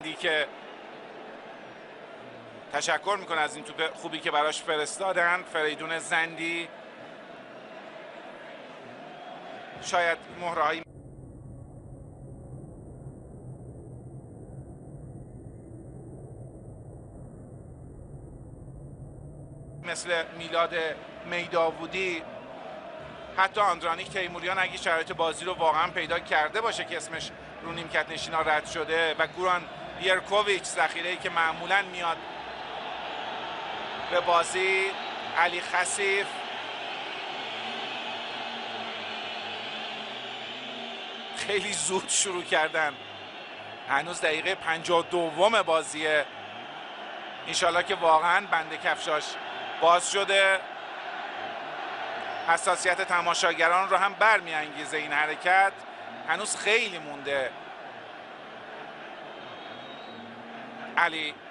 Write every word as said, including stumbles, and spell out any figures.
زندی که تشکر میکنه از این توپ خوبی که براش فرستادن. فریدون زندی شاید مهرهایی مثل میلاد میداودی، حتی آندرانیک تیموریان اگه شرایط بازی رو واقعا پیدا کرده باشه که اسمش رو نیمکت نشینا رد شده، و گوران بیرکوویچ ذخیره‌ای که معمولا میاد به بازی، علی خسیف، خیلی زود شروع کردن. هنوز دقیقه پنجاه و دوم بازیه. انشالله که واقعا بند کفشاش باز شده. حساسیت تماشاگران رو هم برمی‌انگیزه این حرکت. هنوز خیلی مونده. علی